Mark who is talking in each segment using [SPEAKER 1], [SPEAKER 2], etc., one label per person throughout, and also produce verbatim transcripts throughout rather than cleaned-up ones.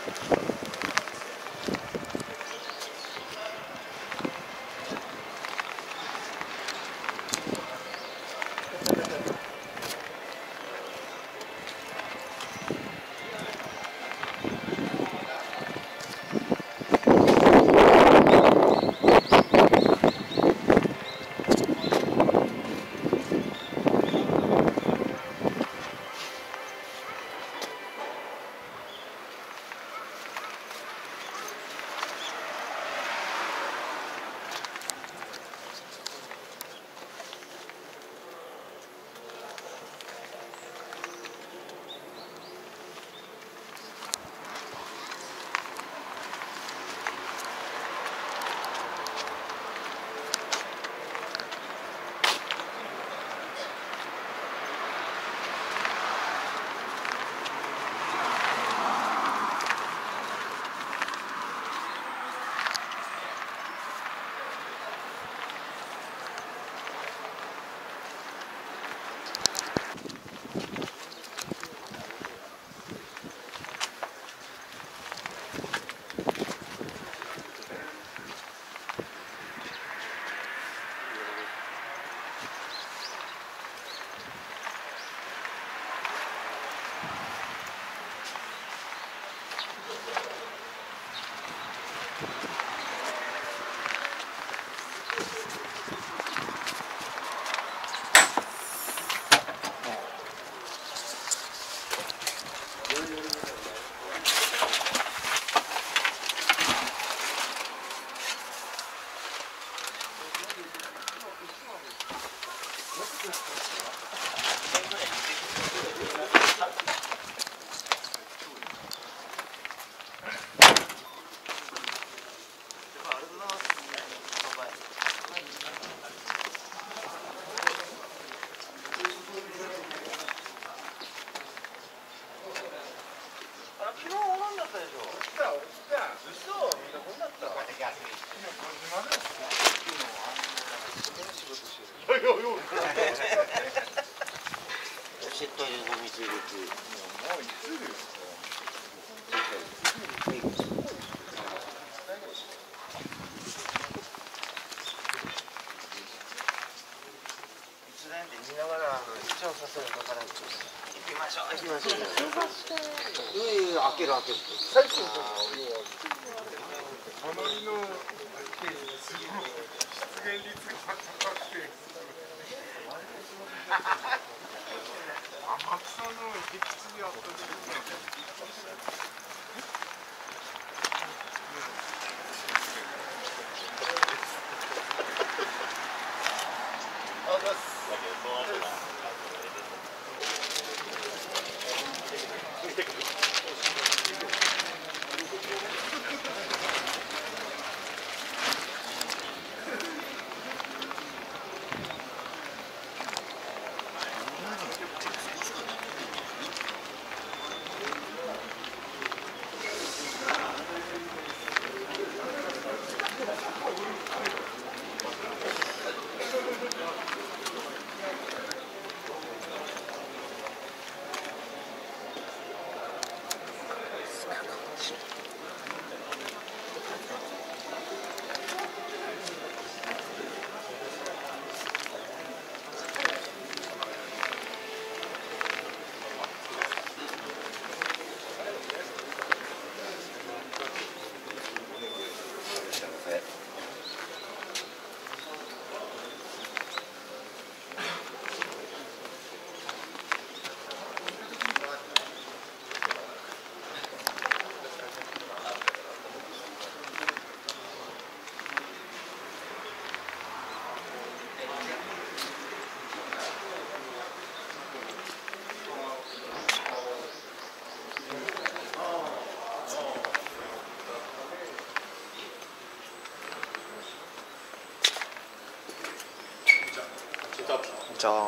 [SPEAKER 1] じゃあ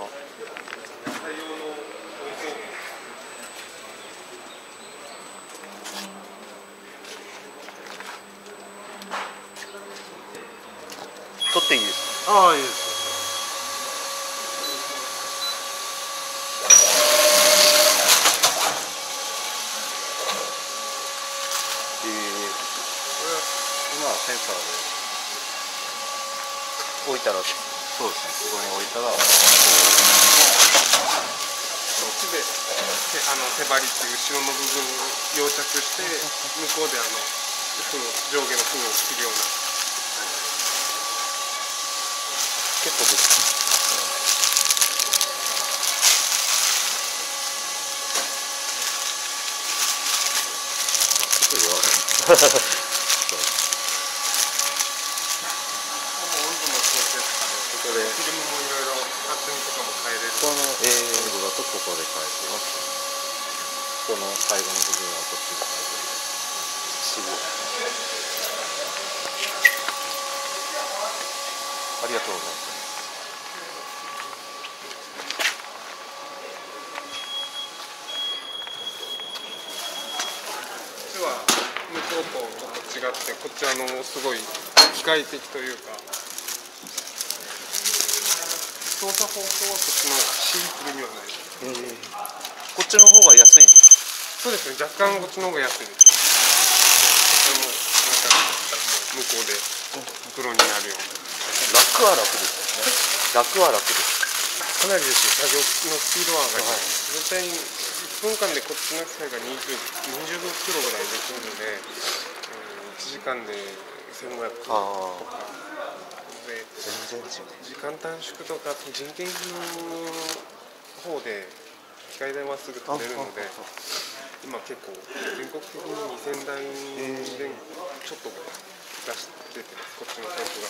[SPEAKER 1] 取っていいですか？
[SPEAKER 2] ああ、いいです。 まあセンサーで
[SPEAKER 1] 置いたら。
[SPEAKER 2] そうですね、ここに置いたらこう
[SPEAKER 3] 手で手あの手張りっていう後ろの部分を溶着して向こうであの負の上下の負を切るような。
[SPEAKER 1] 結構です。
[SPEAKER 2] ちょっと弱い
[SPEAKER 3] 温度の調節とかで
[SPEAKER 2] ここで
[SPEAKER 3] フィルムもいろいろ厚みとかも変えれる。
[SPEAKER 2] この温度だとここで変えてます。この最後の部分はこっちで変えてます。
[SPEAKER 1] 渋い。ありがとうございます。
[SPEAKER 3] こっちは向こうとちょっと違ってこっちはあのすごい機械的というか操作方法はこっちの方がシンプルにはない。
[SPEAKER 1] えー、こっちの方が安いの？
[SPEAKER 3] そうですね、若干こっちの方が安いです。これもなんか向こうでプロになるような。
[SPEAKER 1] 楽は楽ですよね。楽は楽です。
[SPEAKER 3] かなりですね、作業のスピードは上がります。絶対にいっぷんかんでこっちの機械がにじゅう、にじゅうキロぐらいできるので、うん、いちじかんでせんごひゃくとかで、
[SPEAKER 1] 全然違う。
[SPEAKER 3] 時間短縮とか人件費の方で機械代はすぐ取れるので、今結構全国的ににせんだいでちょっと出しててます、こっちのタイプが。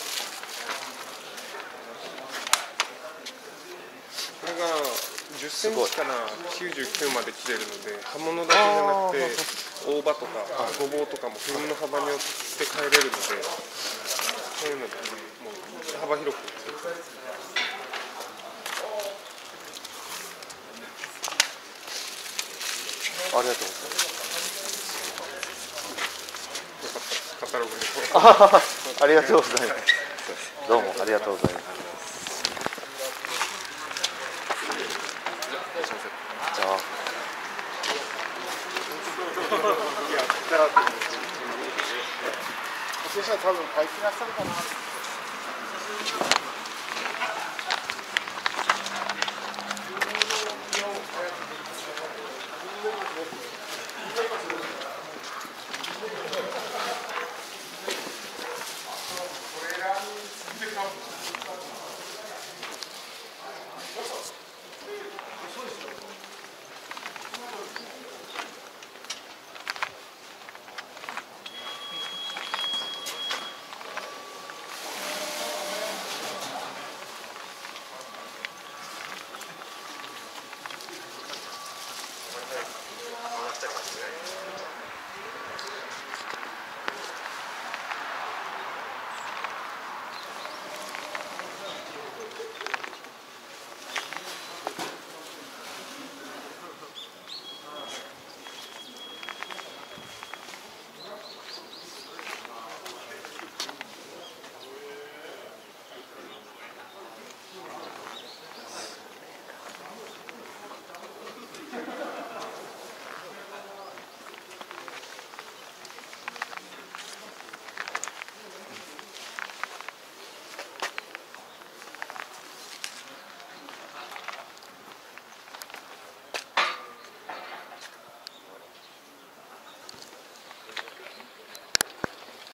[SPEAKER 3] これがじゅっセンチからきゅうじゅうきゅうまで切れるので、刃物だけじゃなくて大葉とかごぼうとかもフィルムの幅によって変えれるので、そういうのでもう幅広く。
[SPEAKER 1] ありがとうございます。
[SPEAKER 3] よかったカタログで。
[SPEAKER 1] ありがとうございます。どうもありがとうございます。じゃあ。
[SPEAKER 3] 私は多分買い切らされたな。